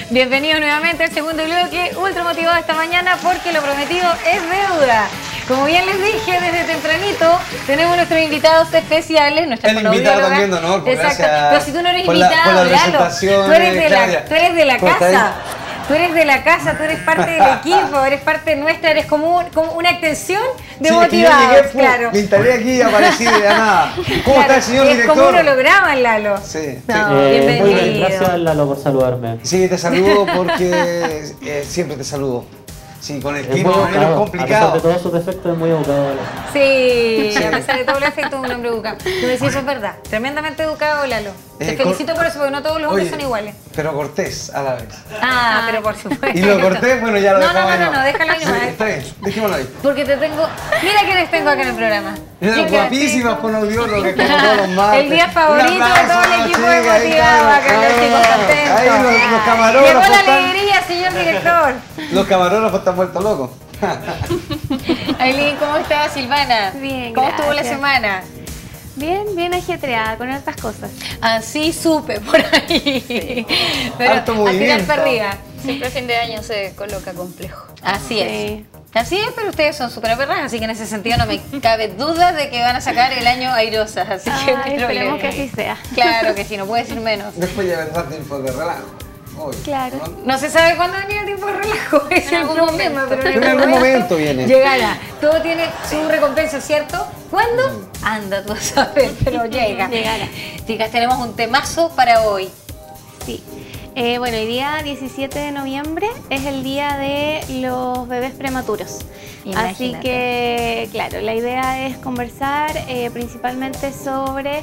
Bienvenidos nuevamente al segundo bloque, ultra motivado esta mañana porque lo prometido es deuda. Como bien les dije desde tempranito, tenemos nuestros invitados especiales, nuestra el invitado también, ¿no? Exacto. Pero si tú no eres invitado, por la Lalo, tú eres de la casa. Tú eres de la casa, tú eres parte del equipo, eres parte nuestra, eres como una extensión de motivados. Llegué, claro. Me instalé aquí y aparecí de la nada. ¿Cómo está el señor director? Es como un holograma, Lalo. Sí. Bienvenido. Muy bien, gracias Lalo por saludarme. Sí, te saludo porque siempre te saludo. Sí, con el clima más o menos complicado. A pesar de todos sus defectos es muy educado. Sí, a pesar de todos los defectos es un hombre educado. Tú decís, eso es verdad. Tremendamente educado, Lalo. Te felicito por eso, porque no todos los hombres son iguales. Pero cortés a la vez. Ah, pero por supuesto. Y lo cortés, bueno, ya lo dejamos ahí. No, déjalo ahí nomás. Está bien, dejémoslo ahí. Porque te tengo... Mira que les tengo acá en el programa. Mira, guapísimas con audiólogos que como todos los martes. El día favorito de todo el equipo de Motivado, acá los chicos contentos. Ahí los camarógrafos. Llegó la alegría, señor director. Los camarógrafos están vueltos locos. Aileen, ¿cómo estás, Silvana? Bien, ¿Cómo estuvo la semana? Bien ajetreada, con hartas cosas. Así supe por ahí. Sí. Pero harto movimiento. A tirar para arriba. Siempre a fin de año se coloca complejo. Así es. Así es, pero ustedes son súper perras, así que en ese sentido no me cabe duda de que van a sacar el año airosas. Así que esperemos que así sea. Claro que sí, no puede ser menos. Después ya vendrá tiempo de relajo. Obvio, claro. No se sabe cuándo venir el tiempo de relajo, es el problema, pero en algún momento viene. Llegará. Todo tiene su recompensa, ¿cierto? ¿Cuándo? Anda tú a saber, pero llega. Llegará. Chicas, tenemos un temazo para hoy. Sí. Bueno, el día 17 de noviembre es el día de los bebés prematuros. Imagínate. Así que, claro, la idea es conversar principalmente sobre,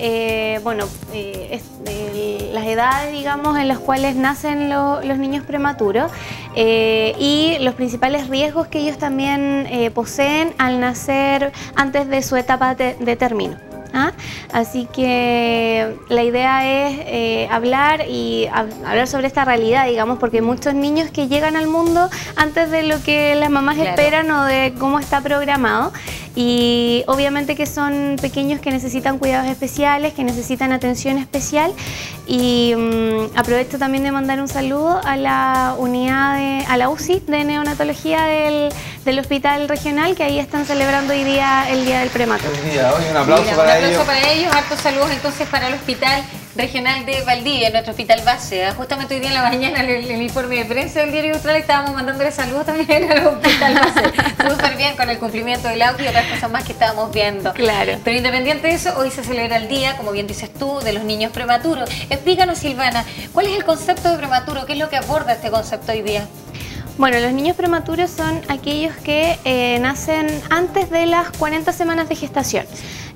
las edades, digamos, en las cuales nacen los niños prematuros y los principales riesgos que ellos también poseen al nacer antes de su etapa de término. Así que la idea es hablar sobre esta realidad, digamos, porque hay muchos niños que llegan al mundo antes de lo que las mamás esperan o de cómo está programado. Y obviamente que son pequeños que necesitan cuidados especiales, que necesitan atención especial. Y aprovecho también de mandar un saludo a la unidad, a la UCI de neonatología del Hospital Regional, que ahí están celebrando hoy día el Día del Prematuro. Hoy un aplauso para ellos. Un aplauso para ellos, hartos saludos entonces para el Hospital Regional de Valdivia, nuestro hospital base. Justamente hoy día en la mañana en el informe de prensa del Diario Austral estábamos mandándole saludos también al hospital base. Súper bien con el cumplimiento del auto y otras cosas más que estábamos viendo. Claro. Pero independiente de eso, hoy se celebra el día, como bien dices tú, de los niños prematuros. Explícanos, Silvana, ¿cuál es el concepto de prematuro? ¿Qué es lo que aborda este concepto hoy día? Bueno, los niños prematuros son aquellos que nacen antes de las 40 semanas de gestación.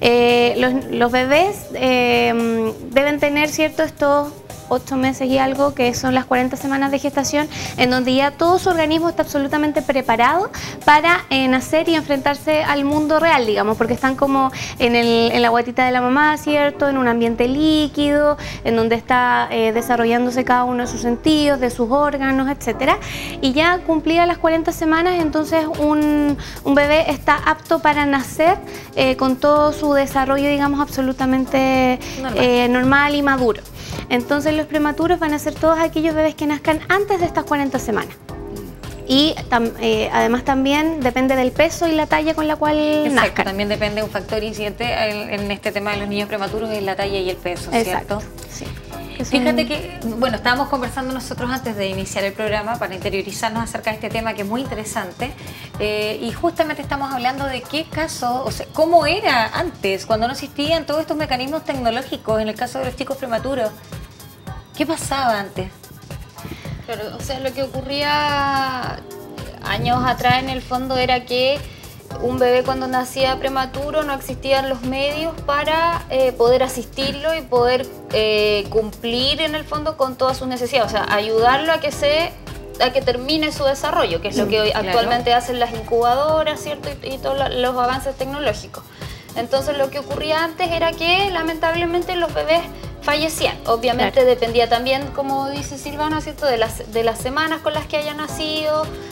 Los bebés deben tener, ¿cierto?, estos 8 meses y algo, que son las 40 semanas de gestación, en donde ya todo su organismo está absolutamente preparado para nacer y enfrentarse al mundo real, digamos, porque están como en la guatita de la mamá, ¿cierto?, en un ambiente líquido, en donde está desarrollándose cada uno de sus sentidos, de sus órganos, etcétera. Y ya cumplidas las 40 semanas, entonces un bebé está apto para nacer con todo su desarrollo, digamos, absolutamente normal y maduro. Entonces los prematuros van a ser todos aquellos bebés que nazcan antes de estas 40 semanas. Y además también depende del peso y la talla con la cual nazcan. También depende de un factor incidente en este tema de los niños prematuros, es la talla y el peso, ¿cierto? Sí. Fíjate que, bueno, estábamos conversando nosotros antes de iniciar el programa para interiorizarnos acerca de este tema que es muy interesante y justamente estamos hablando de qué caso, o sea, cómo era antes, cuando no existían todos estos mecanismos tecnológicos en el caso de los chicos prematuros. ¿Qué pasaba antes? Claro, o sea, lo que ocurría años atrás en el fondo era que un bebé cuando nacía prematuro no existían los medios para poder asistirlo y poder cumplir en el fondo con todas sus necesidades, o sea, ayudarlo a que termine su desarrollo, que es lo que hoy actualmente hacen las incubadoras, ¿cierto? Y todos los avances tecnológicos. Entonces lo que ocurría antes era que lamentablemente los bebés fallecían. Obviamente dependía también, como dice Silvana, ¿cierto?, de las semanas con las que haya nacido.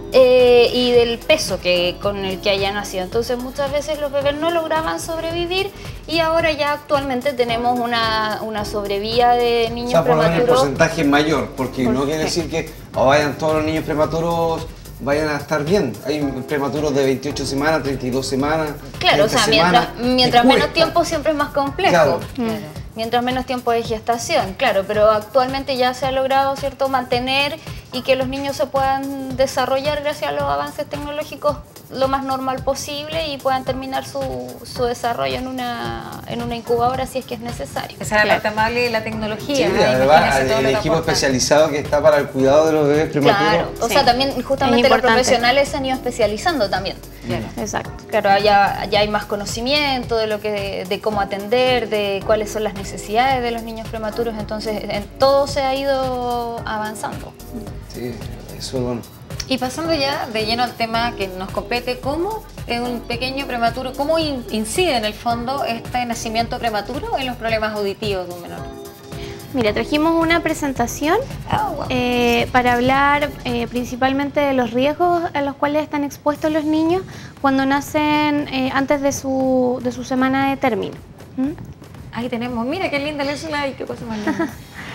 y del peso con el que haya nacido. Entonces muchas veces los bebés no lograban sobrevivir y ahora ya actualmente tenemos una sobrevía de niños por lo menos el prematuros. porcentaje es mayor, porque no quiere decir que vayan todos los niños prematuros vayan a estar bien. Hay prematuros de 28 semanas, 32 semanas. Claro, o sea, mientras menos tiempo siempre es más complejo. Claro. Mientras menos tiempo de gestación, claro, pero actualmente ya se ha logrado, ¿cierto?, mantener y que los niños se puedan desarrollar gracias a los avances tecnológicos lo más normal posible y puedan terminar su desarrollo en una incubadora si es que es necesario. Esa era la parte amable de la tecnología. Sí, además, el equipo especializado que está para el cuidado de los bebés prematuros. Claro, o sea, también justamente los profesionales se han ido especializando también. Claro. Exacto. Claro, ya hay más conocimiento de cómo atender, de cuáles son las necesidades de los niños prematuros, entonces en todo se ha ido avanzando. Sí, eso es bueno. Y pasando ya de lleno al tema que nos compete, ¿cómo un pequeño prematuro, cómo incide en el fondo este nacimiento prematuro en los problemas auditivos de un menor? Mira, trajimos una presentación para hablar principalmente de los riesgos a los cuales están expuestos los niños cuando nacen antes de su semana de término. Ahí tenemos, mira qué linda la slide, qué cosa más linda.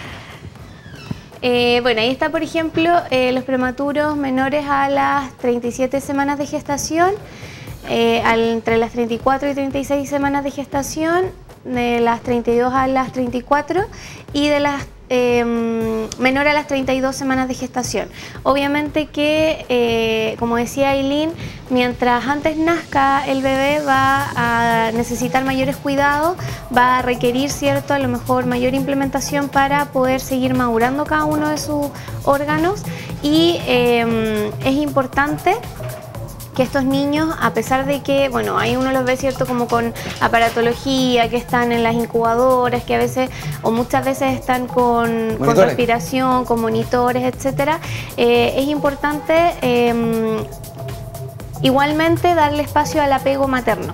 Bueno, ahí está, por ejemplo, los prematuros menores a las 37 semanas de gestación, entre las 34 y 36 semanas de gestación, de las 32 a las 34 y de las menor a las 32 semanas de gestación. Obviamente que, como decía Aileen, mientras antes nazca el bebé va a necesitar mayores cuidados, va a requerir, ¿cierto?, a lo mejor mayor implementación para poder seguir madurando cada uno de sus órganos y es importante que estos niños, a pesar de que, bueno, ahí uno los ve, ¿cierto?, como con aparatología, que están en las incubadoras, que a veces o muchas veces están con respiración, con monitores, etcétera, es importante igualmente darle espacio al apego materno.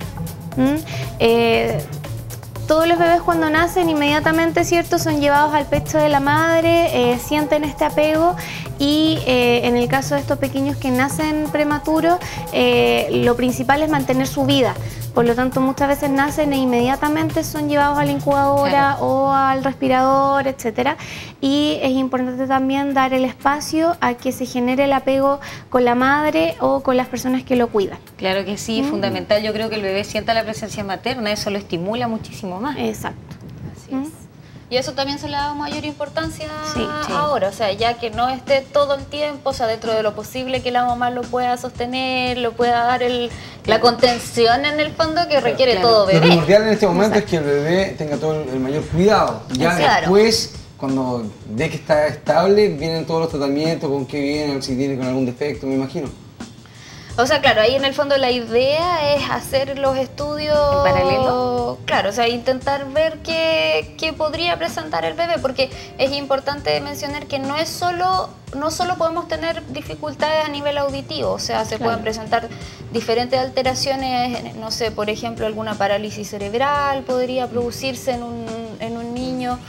Todos los bebés cuando nacen inmediatamente, ¿cierto?, son llevados al pecho de la madre, sienten este apego y en el caso de estos pequeños que nacen prematuros, lo principal es mantener su vida. Por lo tanto, muchas veces nacen e inmediatamente son llevados a la incubadora o al respirador, etcétera. Y es importante también dar el espacio a que se genere el apego con la madre o con las personas que lo cuidan. Claro que sí, fundamental. Yo creo que el bebé sienta la presencia materna, eso lo estimula muchísimo más. Exacto. Así es. Y eso también se le ha dado mayor importancia ahora, o sea, ya que no esté todo el tiempo, o sea, dentro de lo posible que la mamá lo pueda sostener, lo pueda dar la contención en el fondo que requiere todo bebé. Lo primordial en este momento es que el bebé tenga todo el mayor cuidado. Ya después, cuando ve que está estable, vienen todos los tratamientos, con qué viene, si tiene con algún defecto, me imagino. O sea, claro, ahí en el fondo la idea es hacer los estudios ¿en paralelo? Claro, o sea, intentar ver qué podría presentar el bebé, porque es importante mencionar que no solo podemos tener dificultades a nivel auditivo, o sea, se pueden presentar diferentes alteraciones, no sé, por ejemplo, alguna parálisis cerebral podría producirse en un niño,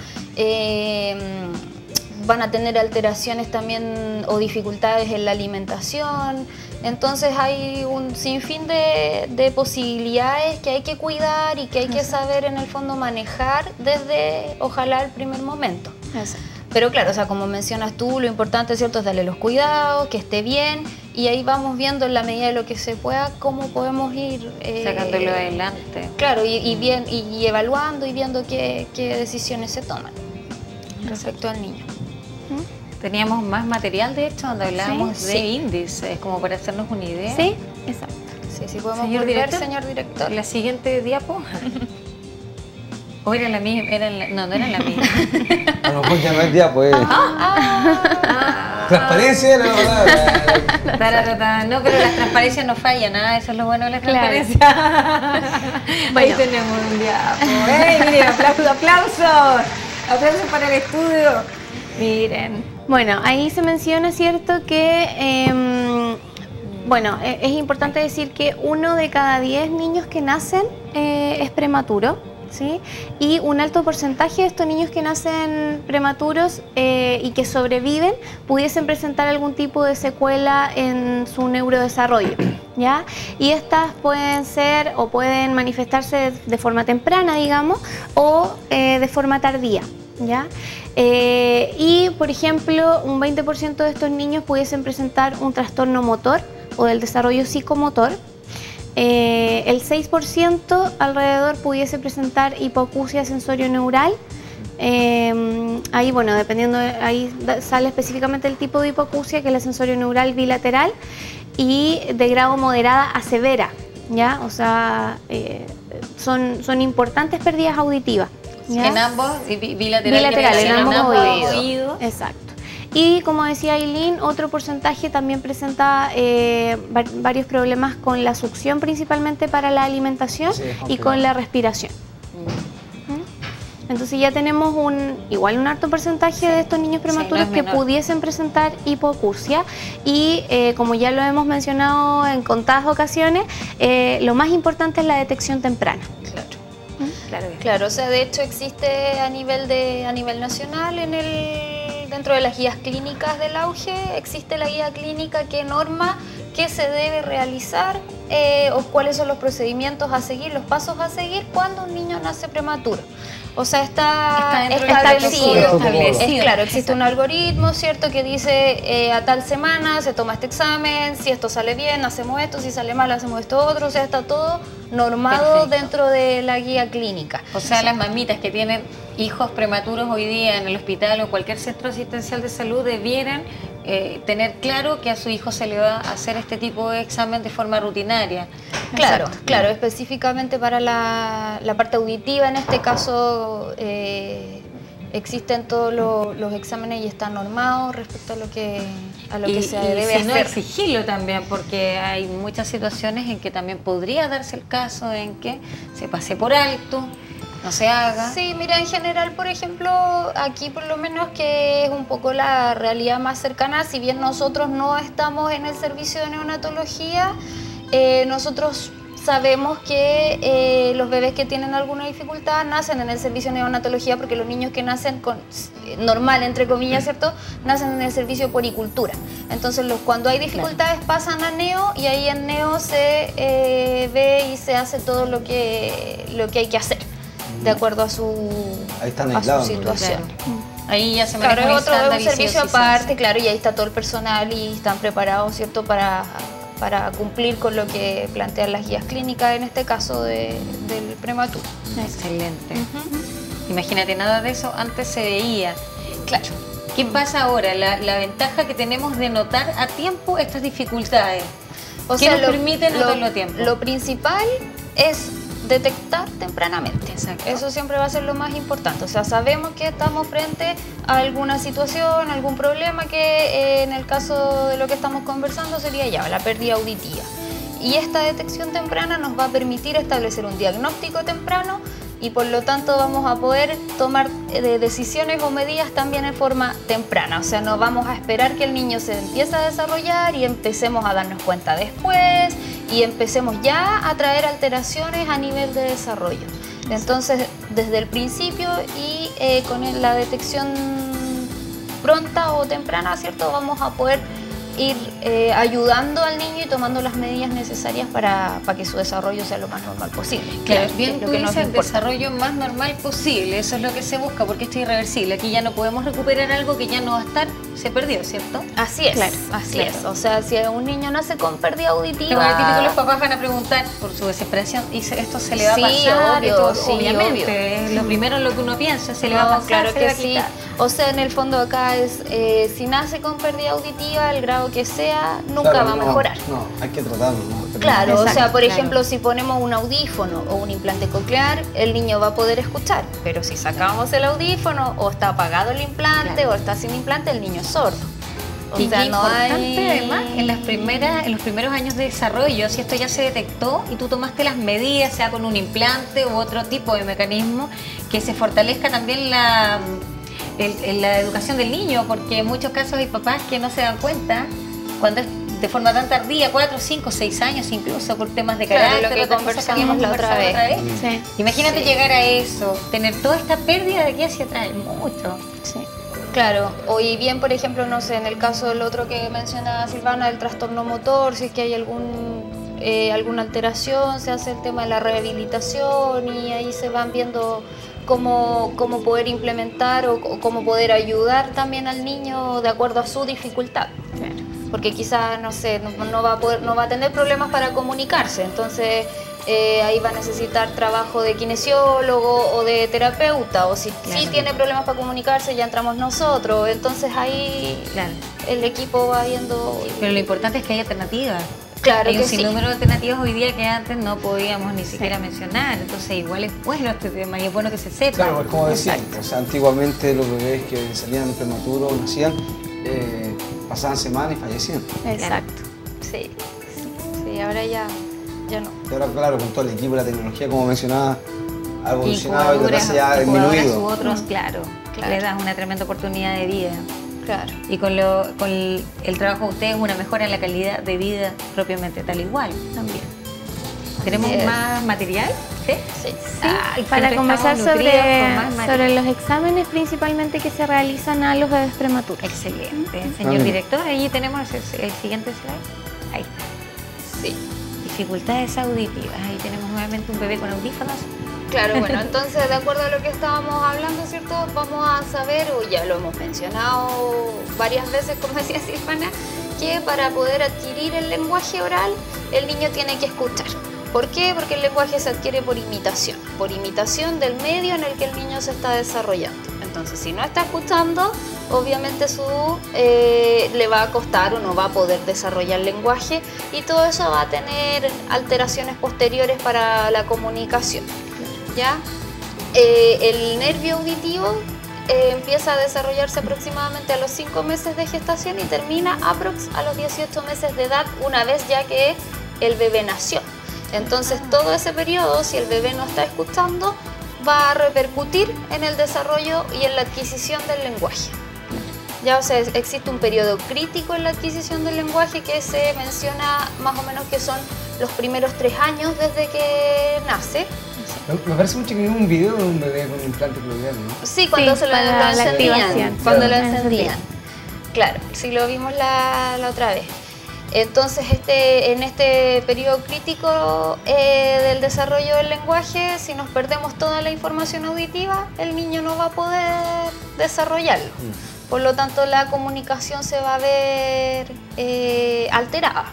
van a tener alteraciones también o dificultades en la alimentación. Entonces hay un sinfín de posibilidades que hay que cuidar y que hay que saber en el fondo manejar desde, ojalá, el primer momento. Exacto. Pero claro, o sea, como mencionas tú, lo importante, ¿cierto?, es darle los cuidados, que esté bien, y ahí vamos viendo en la medida de lo que se pueda cómo podemos ir sacándolo adelante. Claro, y evaluando y viendo qué decisiones se toman respecto al niño. Teníamos más material, de hecho, donde hablábamos de índices, como para hacernos una idea. Sí, exacto. Sí, podemos Señor volver, director, señor director. La siguiente diapo. ¿O era la misma? No era la misma. A lo mejor ya no es día, pues. Transparencia, la verdad. No, pero las transparencias no fallan, eso es lo bueno de las transparencias. Ahí tenemos un diapo. Miren, aplausos. Aplausos para el estudio. Miren. Bueno, ahí se menciona, ¿cierto?, que es importante decir que 1 de cada 10 niños que nacen es prematuro. ¿sí? Y un alto porcentaje de estos niños que nacen prematuros y que sobreviven pudiesen presentar algún tipo de secuela en su neurodesarrollo, ¿ya? Y estas pueden ser o pueden manifestarse de forma temprana, digamos, o de forma tardía, ¿ya? Y, por ejemplo, un 20% de estos niños pudiesen presentar un trastorno motor o del desarrollo psicomotor. El 6% alrededor pudiese presentar hipoacusia sensorio-neural. Ahí, bueno, dependiendo, ahí sale específicamente el tipo de hipoacusia, que es la sensorio-neural bilateral, y de grado moderada a severa, ¿ya? O sea, son importantes pérdidas auditivas, ¿ya? En ambos, bilateral, en ambos oídos. Exacto. Y como decía Aileen, otro porcentaje también presenta varios problemas con la succión, principalmente para la alimentación, y con la respiración. Entonces ya tenemos igual un alto porcentaje de estos niños prematuros que pudiesen presentar hipoacusia, y como ya lo hemos mencionado en contadas ocasiones, lo más importante es la detección temprana. Claro, o sea, de hecho existe a nivel nacional dentro de las guías clínicas del auge, existe la guía clínica que norma qué se debe realizar o cuáles son los procedimientos a seguir, los pasos a seguir cuando un niño nace prematuro. O sea, está establecido. Claro, existe un algoritmo, ¿cierto?, que dice a tal semana se toma este examen, si esto sale bien, hacemos esto, si sale mal, hacemos esto otro. O sea, está todo normado dentro de la guía clínica. O sea, las mamitas que tienen hijos prematuros hoy día en el hospital o cualquier centro asistencial de salud debieran tener claro que a su hijo se le va a hacer este tipo de examen de forma rutinaria. Claro, específicamente para la parte auditiva, en este caso existen todos los exámenes y están normados respecto a lo que se debe hacer. No exigirlo también, porque hay muchas situaciones en que también podría darse el caso en que se pase por alto, no se haga. Sí, mira, en general, por ejemplo, aquí por lo menos, que es un poco la realidad más cercana, si bien nosotros no estamos en el servicio de neonatología, nosotros sabemos que los bebés que tienen alguna dificultad nacen en el servicio de neonatología, porque los niños que nacen normal, entre comillas, ¿cierto?, nacen en el servicio de puericultura. Entonces, cuando hay dificultades pasan a neo, y ahí en neo se ve y se hace todo lo que hay que hacer, de acuerdo a su situación. Ahí ya se maneja un servicio aparte, claro, y ahí está todo el personal y están preparados, ¿cierto?, para cumplir con lo que plantean las guías clínicas, en este caso del prematuro. Excelente. Imagínate, nada de eso antes se veía. Claro. ¿Qué pasa ahora? La ventaja que tenemos de notar a tiempo estas dificultades. ¿Qué nos permite notarlo a tiempo? Lo principal es detectar tempranamente. Exacto. Eso siempre va a ser lo más importante. O sea, sabemos que estamos frente a alguna situación, algún problema que en el caso de lo que estamos conversando sería ya la pérdida auditiva. Y esta detección temprana nos va a permitir establecer un diagnóstico temprano, y por lo tanto vamos a poder tomar decisiones o medidas también en forma temprana. O sea, no vamos a esperar que el niño se empiece a desarrollar y empecemos a darnos cuenta después, y empecemos ya a traer alteraciones a nivel de desarrollo. Entonces, desde el principio y con la detección pronta o temprana, ¿cierto?, vamos a poder ir ayudando al niño y tomando las medidas necesarias para que su desarrollo sea lo más normal posible. Claro, bien, tú dices el desarrollo más normal posible, eso es lo que se busca, porque esto es irreversible. Aquí ya no podemos recuperar algo que ya no va a estar, se perdió, ¿cierto? Así es, claro, así es. O sea, si un niño nace con pérdida auditiva... Lo típico, los papás van a preguntar por su desesperación, y esto se le va a pasar, obviamente, es lo primero en lo que uno piensa, se le va a pasar, claro que sí. O sea, en el fondo acá es, si nace con pérdida auditiva, el grado que sea, nunca va a mejorar. No, hay que tratarlo, ¿no? Claro, exacto, o sea, por ejemplo, si ponemos un audífono o un implante coclear, el niño va a poder escuchar, pero si sacamos el audífono, o está apagado el implante, o está sin implante, el niño es sordo. O sea, no hay... Además, en los primeros años de desarrollo, si esto ya se detectó y tú tomaste las medidas, sea con un implante u otro tipo de mecanismo, que se fortalezca también la educación del niño, porque en muchos casos hay papás que no se dan cuenta cuando es de forma tan tardía, 4, 5, 6 años incluso, por temas de carácter, lo que otras cosas que habíamos conversamos la otra conversado vez. Sí. Imagínate Sí. llegar a eso, tener toda esta pérdida de aquí hacia atrás, es mucho. Sí. Claro, o y bien, por ejemplo, no sé, en el caso del otro que mencionaba Silvana, del trastorno motor, si es que hay alguna alteración, se hace el tema de la rehabilitación y ahí se van viendo cómo poder implementar o cómo poder ayudar también al niño de acuerdo a su dificultad. Claro. Porque quizás, no sé, no va a tener problemas para comunicarse, entonces ahí va a necesitar trabajo de kinesiólogo o de terapeuta, o si Claro. sí tiene problemas para comunicarse ya entramos nosotros, entonces ahí Claro. el equipo va viendo. Pero lo importante es que hay alternativas. Claro Hay que un sí. sinnúmero de alternativas hoy día que antes no podíamos ni siquiera mencionar, entonces igual es bueno este tema y es bueno que se sepa. Claro, es como decían, o sea, antiguamente los bebés que salían prematuros, nacían, pasaban semanas y fallecían. Exacto. Sí, sí, ahora ya no. Y ahora, claro, con todo el equipo, la tecnología, como mencionaba, ha evolucionado y la Incubadoras, tasa ya ha incubadoras disminuido. u otros, claro, Claro. le das una tremenda oportunidad de vida. Claro. Y con el trabajo de ustedes una mejora en la calidad de vida propiamente tal igual también. ¿Tenemos Así es. más material? ¿Sí? Sí. Ay, Para siempre conversar estamos nutridos con más sobre material. los exámenes principalmente que se realizan a los bebés prematuros. Excelente. Señor Bien. director, ahí tenemos el siguiente slide. Ahí está. Sí. Dificultades auditivas. Ahí tenemos nuevamente un bebé con audífonos. Claro, bueno, entonces de acuerdo a lo que estábamos hablando, ¿cierto? Vamos a saber, o ya lo hemos mencionado varias veces, como decía Silvana, que para poder adquirir el lenguaje oral, el niño tiene que escuchar. ¿Por qué? Porque el lenguaje se adquiere por imitación del medio en el que el niño se está desarrollando. Entonces, si no está escuchando, obviamente le va a costar o no va a poder desarrollar el lenguaje y todo eso va a tener alteraciones posteriores para la comunicación. ¿Ya? El nervio auditivo empieza a desarrollarse aproximadamente a los 5 meses de gestación y termina a los 18 meses de edad, una vez ya que el bebé nació. Entonces todo ese periodo, si el bebé no está escuchando, va a repercutir en el desarrollo y en la adquisición del lenguaje. Ya, o sea, existe un periodo crítico en la adquisición del lenguaje que se menciona más o menos que son los primeros 3 años desde que nace. Me parece mucho que vi un video de un bebé con implante coclear, ¿no? Sí, cuando Sí, se lo para la encendían. activación. Cuando Claro. lo encendían. Claro, sí lo vimos la otra vez. Entonces, en este periodo crítico del desarrollo del lenguaje, si nos perdemos toda la información auditiva, el niño no va a poder desarrollarlo. Por lo tanto, la comunicación se va a ver alterada.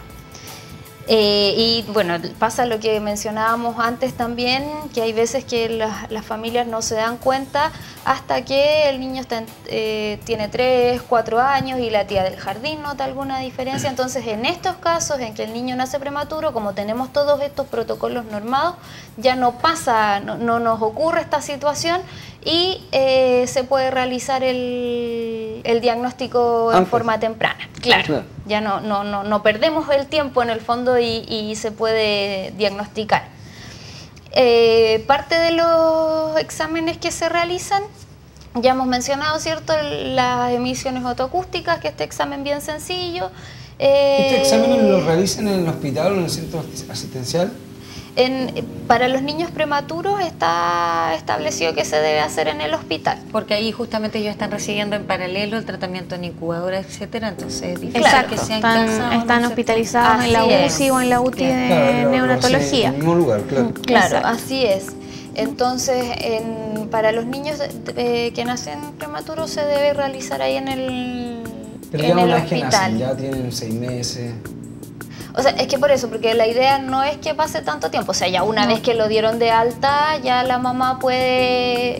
Y bueno, pasa lo que mencionábamos antes también, que hay veces que las familias no se dan cuenta hasta que el niño tiene 3, 4 años y la tía del jardín nota alguna diferencia. Entonces, en estos casos en que el niño nace prematuro, como tenemos todos estos protocolos normados, ya no pasa, no nos ocurre esta situación y se puede realizar el diagnóstico en Antes. forma temprana. Claro. Ya no perdemos el tiempo en el fondo y se puede diagnosticar. Parte de los exámenes que se realizan, ya hemos mencionado, ¿cierto? Las emisiones otoacústicas, que este examen bien sencillo. ¿Este examen lo realizan en el hospital o en el centro asistencial? Para los niños prematuros está establecido que se debe hacer en el hospital. Porque ahí justamente ellos están recibiendo en paralelo el tratamiento en incubadora, etcétera, entonces es difícil Exacto, que sean cansados. están ¿no es hospitalizados en la Así es. UCI o en la UTI de Claro, neonatología. En el mismo lugar, claro. Claro, Exacto. así es. Entonces, para los niños que nacen prematuros se debe realizar ahí en el Pero en ya el una vez que nacen, hospital. ya tienen 6 meses. O sea, es que por eso, porque la idea no es que pase tanto tiempo. O sea, ya una vez que lo dieron de alta, ya la mamá puede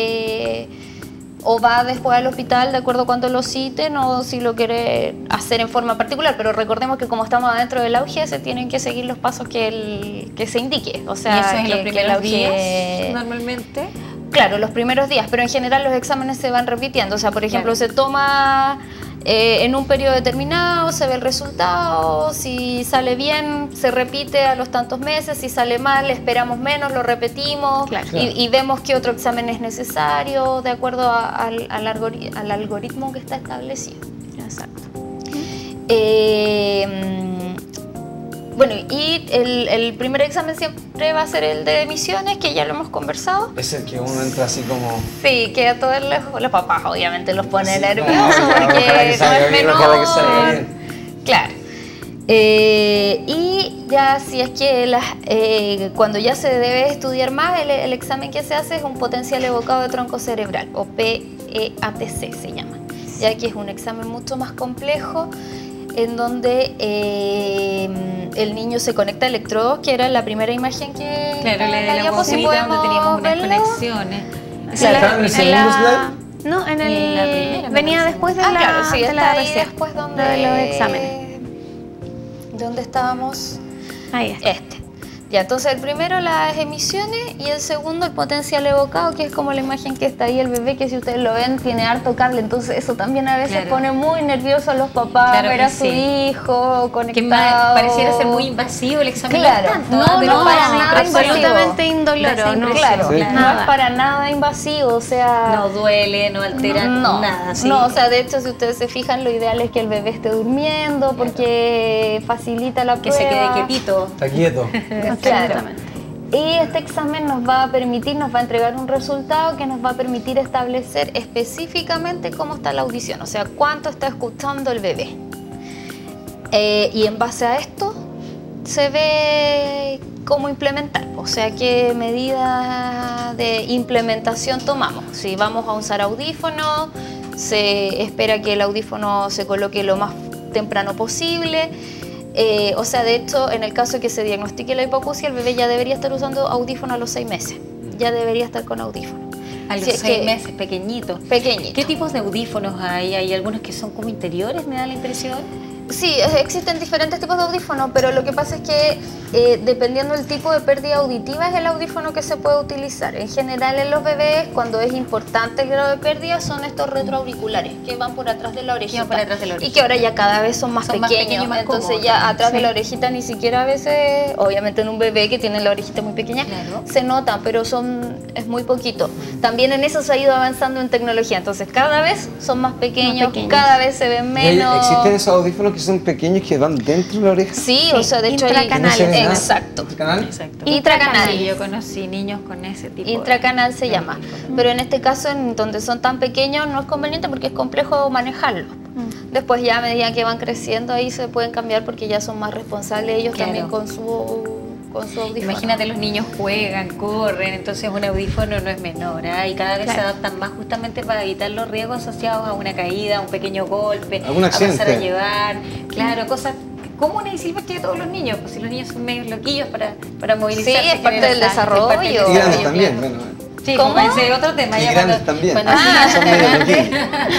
o va después al hospital de acuerdo a cuando lo citen o si lo quiere hacer en forma particular. Pero recordemos que como estamos adentro del auge, se tienen que seguir los pasos que se indique. O sea, ¿Y eso es en los que el primeros auge- días normalmente? Claro, los primeros días, pero en general los exámenes se van repitiendo. O sea, por ejemplo, Claro. se toma en un periodo determinado, se ve el resultado, si sale bien, se repite a los tantos meses, si sale mal, esperamos menos, lo repetimos Claro. y vemos qué otro examen es necesario de acuerdo al algoritmo que está establecido. Exacto. Bueno, y el primer examen siempre va a ser el de emisiones, que ya lo hemos conversado. Es el que uno entra así como... Sí, que a todos los papás obviamente los pone Sí, nerviosos claro, porque ojalá que salga no es bien, menor. ojalá que salga bien. Claro. Y ya si es que cuando ya se debe estudiar más, el examen que se hace es un potencial evocado de tronco cerebral, o PEATC se llama, ya que es un examen mucho más complejo, en donde el niño se conecta a electrodos, que era la primera imagen que Claro, la de la diapo, si guaguita donde teníamos unas verlo. conexiones. Claro. ¿Está en el segundo slide? No, en En la primera, me venía parece. después de Claro, sí, de está la ahí RC, después donde de los exámenes. ¿Dónde estábamos? Ahí está. Ya, entonces el primero las emisiones y el segundo el potencial evocado, que es como la imagen que está ahí el bebé, que si ustedes lo ven tiene harto cable, entonces eso también a veces Claro. pone muy nervioso a los papás, Claro ver que a su sí. hijo Que conectado. pareciera ser muy invasivo el examen. Claro. es tanto, No, pero no, para nada absolutamente invasivo. indoloro, no, Claro, Sí. no es nada. para nada invasivo, o sea... no duele, no altera No, nada. ¿sí? no, o sea, de hecho, si ustedes se fijan, lo ideal es que el bebé esté durmiendo porque facilita la que prueba. se quede quietito. Está quieto. Claro. Absolutamente. Y este examen nos va a entregar un resultado que nos va a permitir establecer específicamente cómo está la audición, o sea, cuánto está escuchando el bebé. Y en base a esto se ve cómo implementar, o sea, qué medida de implementación tomamos. Si vamos a usar audífonos, se espera que el audífono se coloque lo más temprano posible. O sea, de hecho, en el caso de que se diagnostique la hipoacusia, el bebé ya debería estar usando audífono a los 6 meses. Ya debería estar con audífono. A los Si es 6 que- meses, pequeñito. Pequeñito. ¿Qué tipos de audífonos hay? Hay algunos que son como interiores, me da la impresión. Sí, existen diferentes tipos de audífonos, pero lo que pasa es que dependiendo del tipo de pérdida auditiva es el audífono que se puede utilizar. En general en los bebés, cuando es importante el grado de pérdida, son estos retroauriculares que van por atrás de la orejita. van por atrás de la orejita. Y que ahora ya cada vez son más pequeños. y más Entonces cómodos ya también. atrás de Sí. la orejita ni siquiera a veces, obviamente en un bebé que tiene la orejita muy pequeña, Claro. se notan, pero es muy poquito. También en eso se ha ido avanzando en tecnología. Entonces cada vez son más pequeños, pequeños. cada vez se ven menos. ¿Existen esos audífonos que son pequeños que van dentro de la oreja? Sí, o sea, de hecho hay intracanales. ¿No se ven nada? exacto. ¿Intracanal? Exacto. Intracanal. Sí, yo conocí niños con ese tipo. Intracanal se llama. Pero en este caso, en donde son tan pequeños, no es conveniente porque es complejo manejarlo. Después ya a medida que van creciendo ahí se pueden cambiar porque ya son más responsables ellos Claro. también con su audífono. Imagínate, los niños juegan, corren, entonces un audífono no es menor, ¿ah? Y cada vez se Claro. adaptan más justamente para evitar los riesgos asociados a una caída, a un pequeño golpe, ¿Algún a pasar a accidente? llevar, claro, cosas comunes y silvestres de todos los niños, pues si los niños son medios loquillos para movilizarse. Sí, es parte generar del saltos, desarrollo. es parte del Y grandes desarrollo, también. claro. Bueno, Sí, ¿Cómo? como ese otro tema. Y ya grandes cuando- también. cuando Son medio loquillos.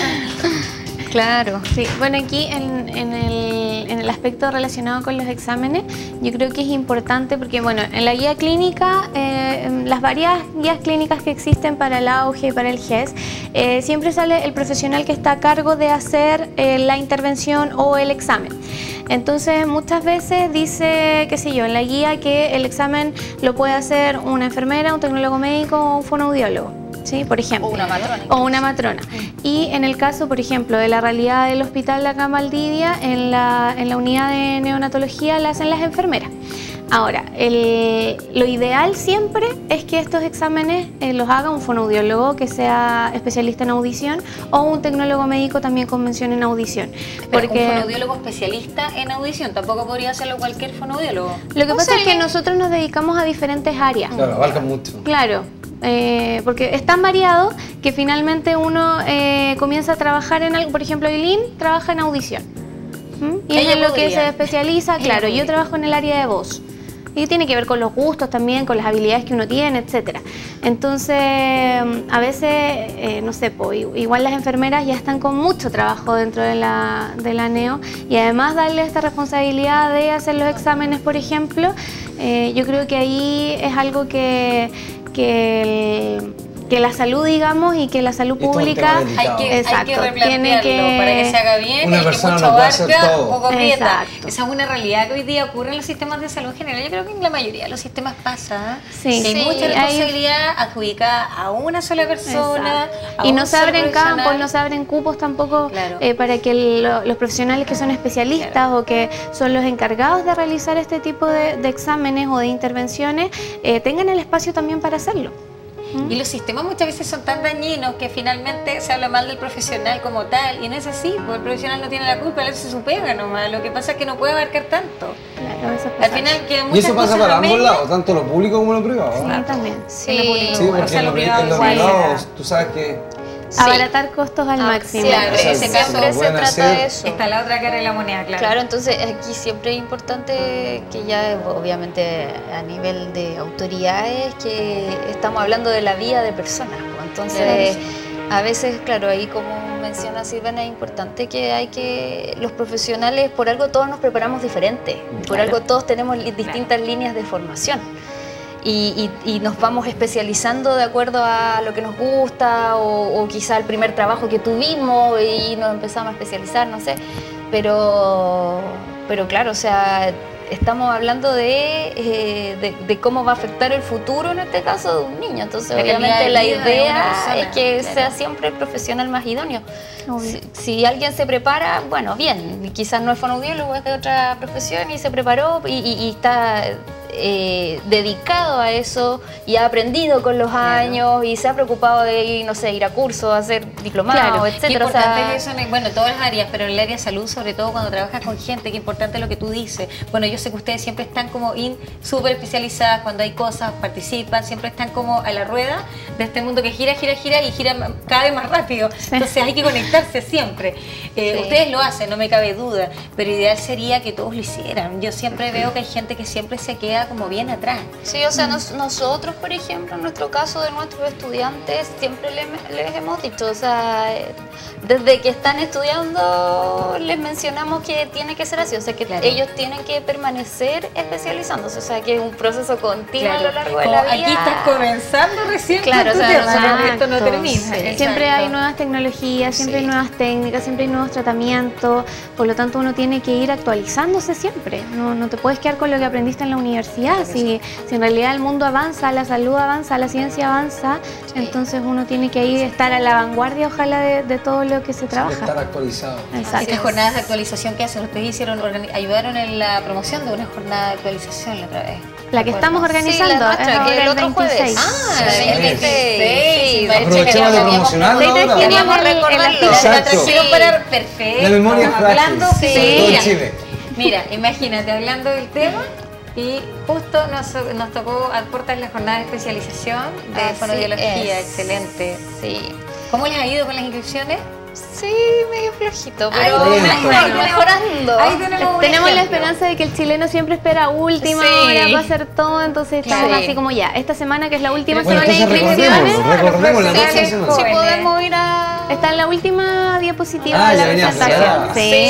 Claro. Sí, bueno, aquí en el aspecto relacionado con los exámenes, yo creo que es importante porque, bueno, en la guía clínica, en las varias guías clínicas que existen para el AUGE y para el GES, siempre sale el profesional que está a cargo de hacer la intervención o el examen. Entonces, muchas veces dice, qué sé yo, en la guía que el examen lo puede hacer una enfermera, un tecnólogo médico o un fonoaudiólogo, ¿sí? Por ejemplo. O una matrona. O una matrona. Y en el caso, por ejemplo, de la realidad del Hospital de acá Maldivia, en la unidad de neonatología la hacen las enfermeras. Ahora, lo ideal siempre es que estos exámenes los haga un fonoaudiólogo que sea especialista en audición o un tecnólogo médico también con mención en audición. Pero un fonoaudiólogo especialista en audición, tampoco podría hacerlo cualquier fonoaudiólogo. Lo que pasa es que nosotros nos dedicamos a diferentes áreas. Claro, abarca mucho. Claro, porque es tan variado que finalmente uno comienza a trabajar en algo. Por ejemplo, Eileen trabaja en audición. Y Ella es en lo que podría. se especializa. Ella Claro, yo podría. trabajo en el área de voz. Y tiene que ver con los gustos también, con las habilidades que uno tiene, etcétera. Entonces, a veces, no sé, igual las enfermeras ya están con mucho trabajo dentro de la neo y además darle esta responsabilidad de hacer los exámenes, por ejemplo, yo creo que ahí es algo que que la salud, digamos, y que la salud pública hay que replantearlo tiene que, para que se haga bien. Una persona no puede hacer todo. Poco aprieta. Exacto. Esa es una realidad que hoy día ocurre en los sistemas de salud en general. Yo creo que en la mayoría de los sistemas pasa sí, que hay mucha responsabilidad adjudicada a una sola persona. Y no se abren campos, no se abren cupos tampoco para que los profesionales que son especialistas o que son los encargados de realizar este tipo de exámenes o de intervenciones tengan el espacio también para hacerlo. Y los sistemas muchas veces son tan dañinos que finalmente se habla mal del profesional como tal, y no es así, porque el profesional no tiene la culpa, él hace su pega nomás, lo que pasa es que no puede abarcar tanto. Claro, eso al final quedan muchas y eso pasa cosas para ambos medias. lados, tanto lo público como lo privado. Sí, también. Sí, porque en lo privado tú sabes que... abaratar costos al máximo. Claro, en ese caso siempre se trata de eso. Está la otra cara de la moneda, claro. Claro, entonces aquí siempre es importante que ya, obviamente, a nivel de autoridades, que estamos hablando de la vida de personas. Entonces, a veces, claro, ahí como menciona Silvana, es importante que los profesionales, por algo todos nos preparamos diferente, por algo todos tenemos distintas líneas de formación. Y nos vamos especializando de acuerdo a lo que nos gusta o quizá el primer trabajo que tuvimos y nos empezamos a especializar, no sé. Pero claro, o sea, estamos hablando de cómo va a afectar el futuro, en este caso, de un niño. Entonces, obviamente, la idea es que sea siempre el profesional más idóneo. Si alguien se prepara, bueno, bien, quizás no es fonoaudiólogo, es de otra profesión y se preparó y está dedicado a eso y ha aprendido con los años y se ha preocupado de ir, no sé, ir a cursos, hacer diplomados, etcétera. Qué importante es eso bueno, en todas las áreas, pero en el área de salud, sobre todo cuando trabajas con gente, qué importante es lo que tú dices. Bueno, yo sé que ustedes siempre están como súper especializadas, cuando hay cosas, participan, siempre están como a la rueda de este mundo que gira y gira cada vez más rápido. Entonces hay que conectarse siempre. Ustedes lo hacen, no me cabe duda, pero ideal sería que todos lo hicieran. Yo siempre veo que hay gente que siempre se queda como bien atrás. Sí, o sea, nosotros, por ejemplo, en nuestro caso de nuestros estudiantes, siempre les hemos dicho, o sea, desde que están estudiando les mencionamos que tiene que ser así, o sea, que ellos tienen que permanecer especializándose, o sea, que es un proceso continuo a lo largo de la vida. Aquí estás comenzando recién, claro, o sea, esto no termina. Siempre hay nuevas tecnologías, siempre hay nuevas técnicas, siempre hay nuevos tratamientos, por lo tanto uno tiene que ir actualizándose siempre, no te puedes quedar con lo que aprendiste en la universidad, si en realidad el mundo avanza, la salud avanza, la ciencia avanza, entonces uno tiene que ir estar a la vanguardia, ojalá, de todo lo que se trabaja. Estar actualizado. Exacto. Estas jornadas de actualización que hacen, ustedes ayudaron en la promoción de una jornada de actualización la otra vez. La que estamos organizando, la nuestra, que el otro 26. jueves. El 26. Aprovechemos de promocionarlo ahora. Queríamos recordarlo. Exacto. Trajeron para perfecto. La memoria es frágil, hablando, sobre todo en Chile. Mira, imagínate, hablando del tema, y justo nos tocó a puertas la jornada de especialización de fonoaudiología. Excelente. Sí. ¿Cómo les ha ido con las inscripciones? Sí, medio flojito, pero mejorando. Ahí tenemos la esperanza de que el chileno siempre espera última hora para hacer todo, entonces estamos así como ya, esta semana que es la última semana de inscripciones. Recordemos la próxima semana. Si podemos ir a... Está en la última diapositiva de la presentación.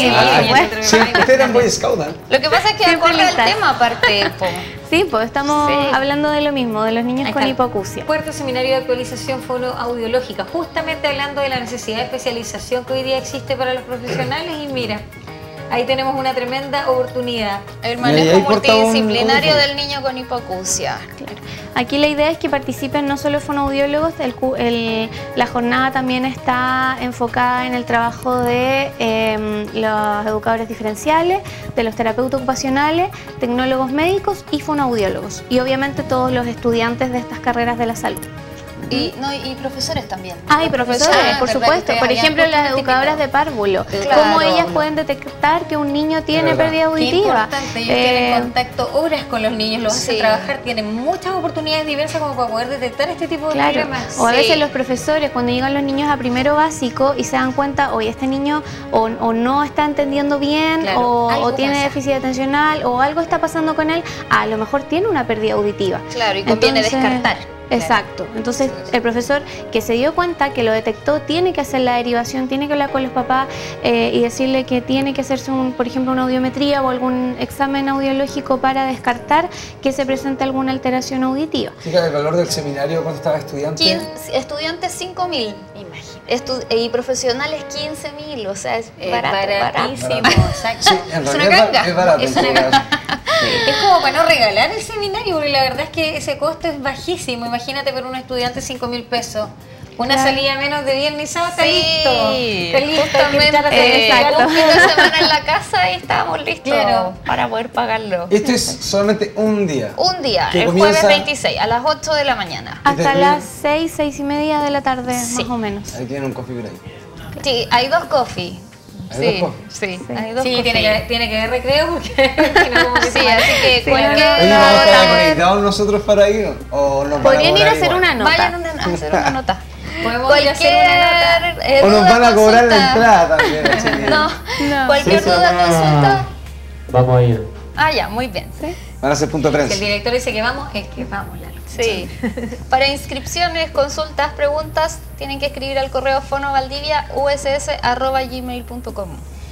Sí, ustedes eran Boy Scout, ¿eh? Lo que pasa es que acorda el tema aparte, Sí, pues estamos hablando de lo mismo, de los niños con hipoacusia. Cuarto seminario de actualización fonoaudiológica, justamente hablando de la necesidad de especialización que hoy día existe para los profesionales, y mira, ahí tenemos una tremenda oportunidad. El manejo multidisciplinario del niño con hipoacusia. Claro. Aquí la idea es que participen no solo fonoaudiólogos, la jornada también está enfocada en el trabajo de los educadores diferenciales, de los terapeutas ocupacionales, tecnólogos médicos y fonoaudiólogos. Y obviamente todos los estudiantes de estas carreras de la salud. Y profesores también. Y profesores, por supuesto. Por ejemplo, las educadoras de párvulo. Claro. Cómo ellas pueden detectar que un niño tiene pérdida auditiva. Qué importante. Ellos tienen contacto horas con los niños, los hacen trabajar, tienen muchas oportunidades diversas como para poder detectar este tipo de problemas. O a veces los profesores, cuando llegan los niños a primero básico y se dan cuenta, oye, este niño o no está entendiendo bien, o tiene déficit atencional, o algo está pasando con él, a lo mejor tiene una pérdida auditiva. Claro, y conviene descartar. Exacto. Entonces, el profesor que se dio cuenta, que lo detectó, tiene que hacer la derivación, tiene que hablar con los papás y decirle que tiene que hacerse, por ejemplo, una audiometría o algún examen audiológico para descartar que se presente alguna alteración auditiva. Chica, ¿el valor del seminario cuánto estaba estudiante? Estudiantes 5.000. Y profesionales 15.000, o sea, es baratísimo. Exacto. Sí, en realidad es barato. Es como para no regalar el seminario, porque la verdad es que ese costo es bajísimo. Imagínate para un estudiante 5.000 pesos. Una salida menos de viernes y sábado, está listo. Está listo. Justamente, un fin de semana en la casa y estábamos listos para poder pagarlo. Esto es solamente un día. Un día, el jueves 26, a las 8 de la mañana. Hasta las 6, 6:30 de la tarde, más o menos. Ahí tienen un coffee break. Sí, hay 2 coffee. Sí, hay 2 sí, coffee. tiene que haber recreo porque sí, así que cualquier Oye, ¿vamos a estar acreditados nosotros para ir? ¿O nos podrían ir a hacer una nota? Vayan a hacer una nota. Podemos ir a hacer una nota. O nos van a cobrar la entrada también. No. Cualquier duda, consulta. Vamos a ir. Ah, ya, muy bien. Van a hacer punto de prensa. Si el director dice que vamos, es que vamos, Lalo. Sí. Para inscripciones, consultas, preguntas, tienen que escribir al correo fonovaldivia.uss@gmail.com.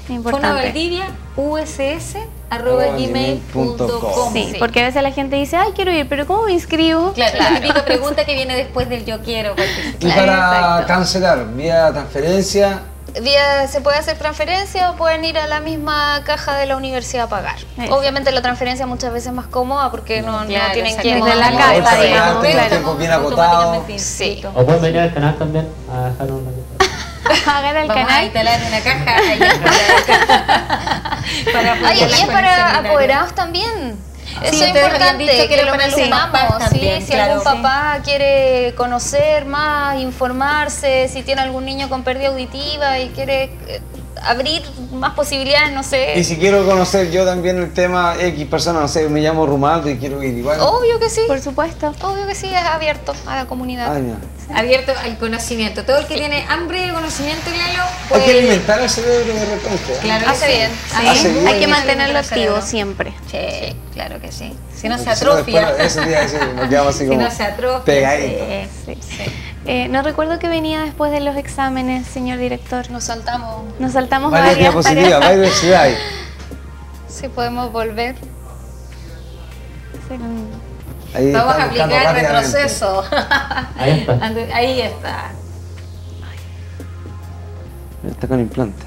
fonovaldivia.uss@gmail.com. Sí, porque a veces la gente dice, ay, quiero ir, pero ¿cómo me inscribo? Claro, la típica pregunta que viene después del yo quiero participar. Y para cancelar, vía transferencia. Se puede hacer transferencia o pueden ir a la misma caja de la universidad a pagar. Obviamente la transferencia muchas veces es más cómoda porque no tienen que ir de la casa, digamos. Tiempo bien agotado. Sí. O pueden venir al canal también a dejar una. Pagar al Vamos canal. a instalar una caja allá para y es para apoderados también. Eso es importante, que lo mencionamos. Si algún papá quiere conocer más, informarse, si tiene algún niño con pérdida auditiva y quiere abrir más posibilidades, no sé. Y si quiero conocer yo también el tema X persona, no sé, me llamo Rumaldo y quiero ir igual. Obvio que sí. Por supuesto. Obvio que sí, es abierto a la comunidad. Abierto al conocimiento. Todo el que tiene hambre de conocimiento, Lalo, hay que alimentar al cerebro de repente. Claro, hace bien. Hay que mantenerlo activo siempre. Sí, claro que sí. Si no se atrofia. Ese día nos quedamos así si como no se atrofia. Pegadito. No recuerdo qué venía después de los exámenes, señor director. Nos saltamos. Nos saltamos varias diapositivas, varias ciudades. Sí, podemos volver. Vamos a aplicar el retroceso. Ahí está. Ahí está. Está con implante.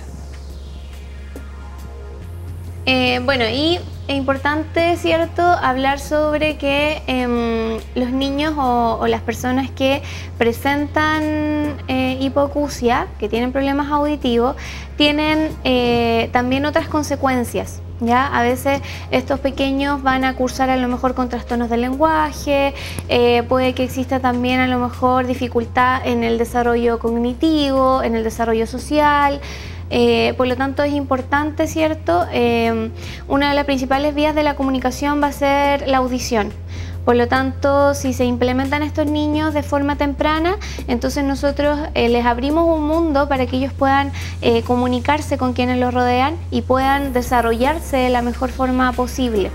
Bueno, y es importante, ¿cierto?, hablar sobre que los niños o las personas que presentan hipoacusia, que tienen problemas auditivos, tienen también otras consecuencias. ¿Ya? A veces estos pequeños van a cursar a lo mejor con trastornos del lenguaje, puede que exista también a lo mejor dificultad en el desarrollo cognitivo, en el desarrollo social. Por lo tanto es importante, ¿cierto? Una de las principales vías de la comunicación va a ser la audición. Por lo tanto, si se implementan estos niños de forma temprana, entonces nosotros les abrimos un mundo para que ellos puedan comunicarse con quienes los rodean y puedan desarrollarse de la mejor forma posible.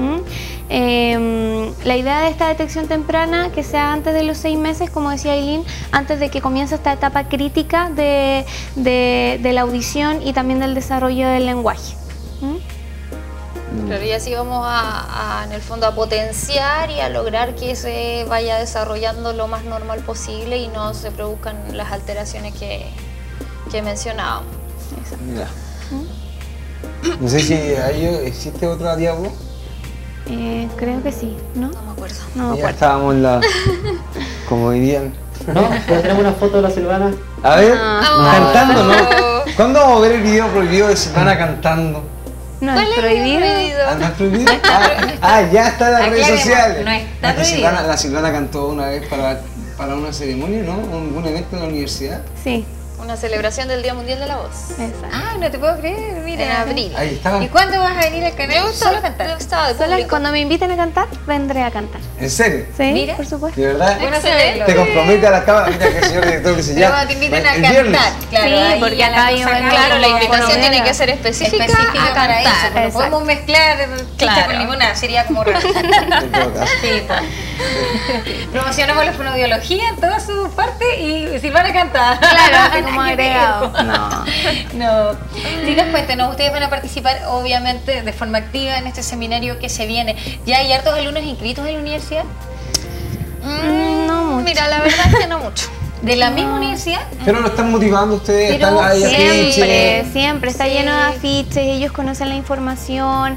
La idea de esta detección temprana, que sea antes de los 6 meses, como decía Aileen, antes de que comience esta etapa crítica de la audición y también del desarrollo del lenguaje. Claro, y así vamos en el fondo a potenciar y a lograr que se vaya desarrollando lo más normal posible y no se produzcan las alteraciones que mencionábamos. Mira. No sé si existe otra diapo. Creo que sí, ¿no? No me acuerdo. Ya estábamos en la... como dirían. ¿No? ¿Ya tenemos una foto de la Silvana? A ver, cantando, ¿no? ¿Cuándo vamos a ver el video prohibido de Silvana cantando? No es prohibido. ¿No es prohibido? Ya está en las redes sociales. No está prohibido. La Silvana cantó una vez para una ceremonia, ¿no? Un evento en la universidad. Sí. Una celebración del Día Mundial de la Voz. Exacto. No te puedo creer, mira. En abril. Ahí estaba. ¿Y cuándo vas a venir al canal? Solo a cantar. Cuando me inviten a cantar, vendré a cantar. ¿En serio? Sí, Mira. por supuesto. ¿De verdad? Bueno saberlo. Te compromete a la cámara. Mira que el señor director dice Pero ya. cuando te inviten a el cantar. viernes. Claro, Sí, ahí porque ya acá hay cosa una- Claro, la como invitación novela. tiene que ser específica Específica para eso. No Exacto. podemos mezclar chicha Claro. con limonada, sería como raro. En todo caso. Sí, pues. Promocionamos la fonoaudiología en todas sus partes y Silvana canta. Claro, como agregado. No. Chicas, cuéntenos, ustedes van a participar obviamente de forma activa en este seminario que se viene. ¿Ya hay hartos alumnos inscritos en la universidad? No mucho. Mira, la verdad es que no mucho. ¿De la misma universidad? Pero lo están motivando ustedes, Pero están ahí Siempre está lleno de afiches, ellos conocen la información.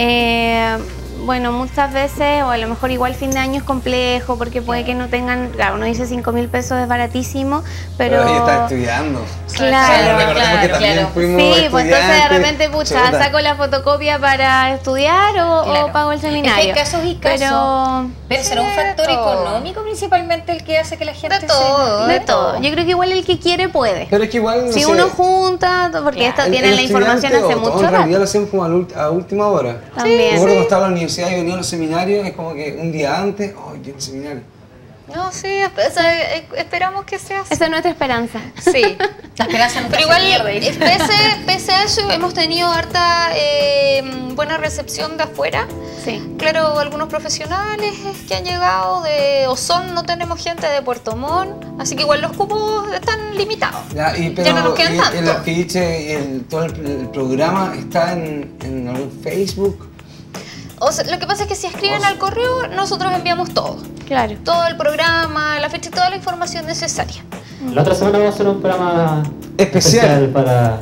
Bueno, muchas veces, o a lo mejor igual fin de año es complejo, porque puede que no tengan, claro, uno dice 5.000 pesos es baratísimo, pero ellos están estudiando. Claro, recordemos que también fuimos sí, pues entonces de estudiantes. repente, pucha, saco la fotocopia para estudiar o pago el seminario. Es que hay casos y casos. Pero será un factor económico principalmente el que hace que la gente De todo. De todo. Yo creo que igual el que quiere puede. Pero es que igual, no si sé, uno junta, porque esto tienen la información hace mucho En realidad rato. lo hacemos como a última hora. También. Me acuerdo cuando estaba en la universidad y venían los seminarios, es como que un día antes, ¡ay, qué seminario! No, sí, esperamos que sea así. Esa es nuestra esperanza. Sí. La esperanza nunca Pero se igual, pierde. pese a eso, hemos tenido harta buena recepción de afuera. Sí. Claro, algunos profesionales que han llegado de Osorno, no tenemos gente de Puerto Montt, así que igual los cupos están limitados. Ya, pero Ya no nos quedan tanto. el afiche y todo el programa está en algún Facebook. O sea, lo que pasa es que si escriben al correo, nosotros enviamos todo. Claro. Todo el programa, la fecha y toda la información necesaria. La otra semana vamos a hacer un programa Especial. para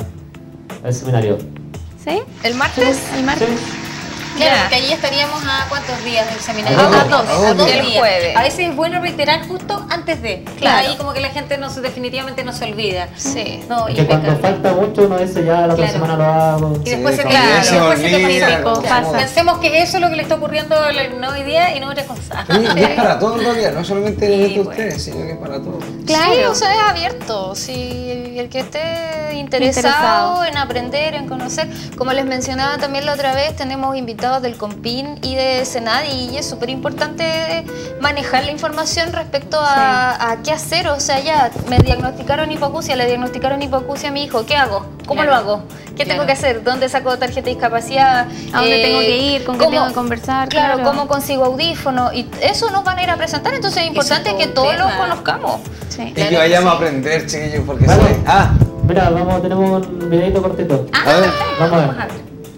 el seminario. ¿Sí? ¿El martes? El martes. Claro, Ya. porque ahí estaríamos a ¿cuántos días del seminario? A dos. A dos El días. jueves. A veces es bueno reiterar justo antes de. Claro. Ahí como que la gente definitivamente no se olvida. Sí. No, Es que cuando impecable. falta mucho uno dice ya la otra Claro. semana lo hago. Y después se te cuando y se después se te olvida, pasa. como- pasa. Pensemos que eso es lo que le está ocurriendo al alumno hoy día y no otra cosa. Y es para todos en realidad, no solamente el evento de bueno. ustedes, sino que es para todos. Claro. Sí, o sea, es abierto. Si el que esté interesado en aprender, en conocer. Como les mencionaba también la otra vez, tenemos invitados del COMPIN y de Senadi y es súper importante manejar la información respecto a qué hacer. O sea, ya me diagnosticaron hipoacusia, le diagnosticaron hipoacusia a mi hijo. ¿Qué hago? ¿Cómo Claro. lo hago? ¿Qué tengo que hacer? ¿Dónde saco tarjeta de discapacidad? ¿A dónde tengo que ir? ¿Con quién cómo- tengo que conversar? Claro, cómo consigo audífono. Y eso nos van a ir a presentar, entonces es importante todo que un todos lo tema. conozcamos. Sí. Y Claro que vayamos que a aprender, chiquillos, porque Vale. soy... Mira, tenemos un videito cortito. A ver. Vamos a ver.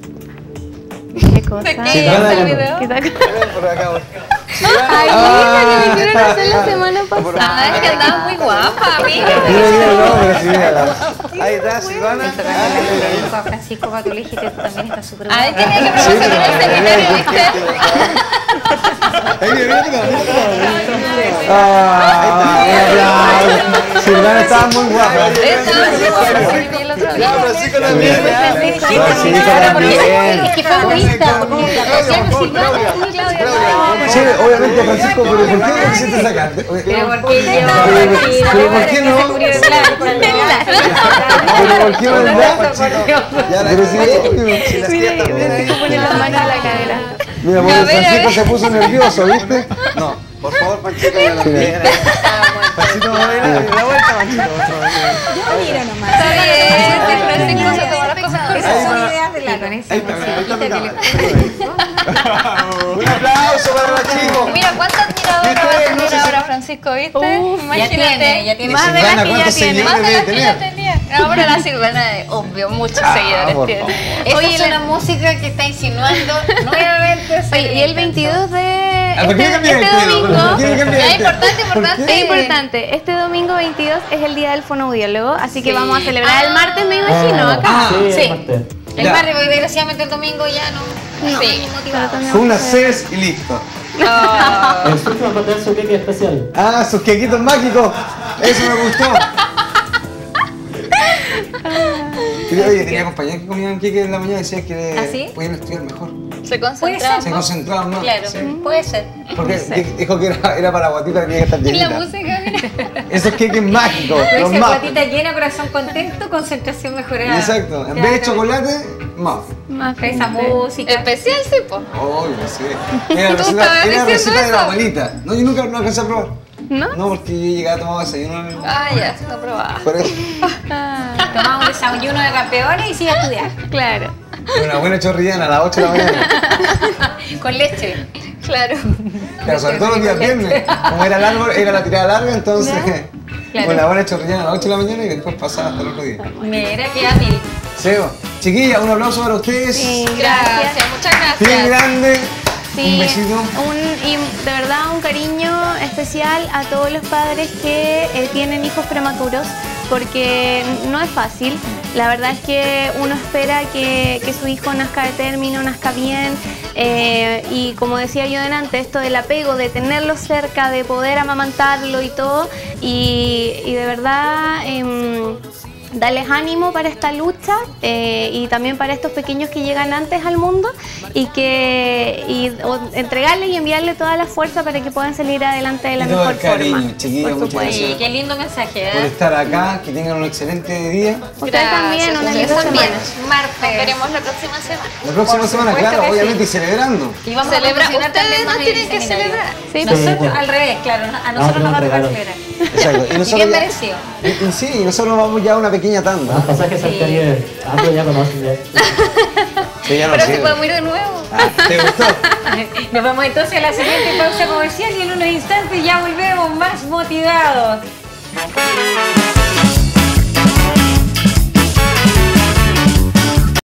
¿Qué cosa? ¿De qué Silvana, es el bueno. video? ¿Qué tal? Por acá. Ay, mira, que me hicieron hacer la semana pasada. Ah, es que andaba muy guapa, amiga. No, pero sí, mira. Ahí está, Silvana. Juan Francisco Batulige, que también está súper Ahí guapo. tenía que promocionar el seminario, ¿viste? Silvana estaba muy guapa. Estaba muy guapa, sí, vi el otro día. Francisco también. Francisco también. Es que fue egoísta, porque Rociano Silvana y Claudia. Sí, obviamente, Francisco, pero ¿por qué no quisiste sacarte? Pero porque yo, Pero ¿por qué no? se murió de claro, por el ¿Pero por qué no verdad? Pero si Francisco pone la mano en la cadera. Mira, porque Francisco se puso nervioso, ¿viste? No, por favor, Panchito, ya la piedra. Panchito, la vuelta, Panchito. Está bien, Francisco se tomó las cosas con Esas son ideas de la con esa musiquita que le Un aplauso para los chicos. Mira, ¿cuánta admiradora va a tener ahora Francisco, viste? Ya tiene. Más de las Silvana, que ya ¿cuántos tiene. Más de debe las que ya tener? tenía. Ahora la Silvana, obvio, muchos seguidores por tiene. favor. Esa Oye, es una música que está insinuando nuevamente. Oye, y el 22 de ¿Por qué cambiar el este pelo? ¿Por domingo, qué cambiar Ya, el pelo? importante. es importante, este domingo 22 es el día del fonoaudiólogo, así que vamos a celebrar el martes, me imagino, acá. Sí, sí. el martes. El Ya. martes, porque desgraciadamente el domingo ya no. Sí. Fue una CES y listo. Oh, El Switch va a tener su queque especial. Ah, sus quequitos mágicos. Eso me gustó. Oye, tenía compañeros que comían queque en la mañana y decían que ¿Ah, sí? podían estudiar mejor. se Puede concentra. Se concentraban más. Claro, Sí. puede ser. Porque dijo que era para guatita que tenía que estar Y la llenita. música, mira. Esos queques mágicos, Puede los ser más. guatita llena, corazón contento, concentración mejorada. Exacto. En vez de chocolate, más. Más Esa gente. música. Especial, sí, po. Oh, no sé. Era la ¿Tú receta, estabas era la diciendo receta de la eso? abuelita. No, yo nunca no alcancé a probar. ¿No? No, porque yo llegaba a tomar desayuno. Ah, ya, no probaba. Por eso. Tomaba un desayuno de campeones y sigue a estudiar. Claro. Una buena chorrillana a las 8 de la mañana. Con leche. Claro. Claro, sobre todo los días viernes. Como era largo, era la tirada larga, entonces Claro. con la hora chorrillana a las 8 de la mañana y después pasaba hasta el otro día. Mira, qué hábil. Seba, chiquilla, un aplauso para ustedes. Sí, Gracias, muchas Bien gracias. grande. Sí, Un besito. y de verdad un cariño especial a todos los padres que tienen hijos prematuros, porque no es fácil. La verdad es que uno espera que su hijo nazca de término, nazca bien, y como decía yo delante, esto del apego, de tenerlo cerca, de poder amamantarlo y todo, y de verdad darles ánimo para esta lucha, y también para estos pequeños que llegan antes al mundo, y entregarles y enviarles toda la fuerza para que puedan salir adelante de la Y todo mejor el cariño, forma. chiquillos, Por muchas supuesto. gracias. Sí, qué lindo mensaje, Por ¿eh? estar acá, que tengan un excelente día. Ustedes también, una ustedes linda también. semana. Nos Martes. veremos la próxima semana. La próxima Por semana, supuesto claro, que obviamente, sí. y celebrando. Y vamos Celebra- a promocionar ustedes también no más tienen que seminario. celebrar. Sí. Nosotros Sí. al revés, claro, a nosotros No, nos va a tocar regalo. celebrar. Exacto. Y Y nosotros bien ya- merecido. y sí, y nosotros vamos ya a una pequeña tanda. Los pasajes al Caribe. Ah, pero ya conocen ya. Sí, ya no Pero si sirve. podemos ir de nuevo. Ah, ¿te gustó? Nos vamos entonces a la siguiente pausa comercial y en unos instantes ya volvemos más motivados.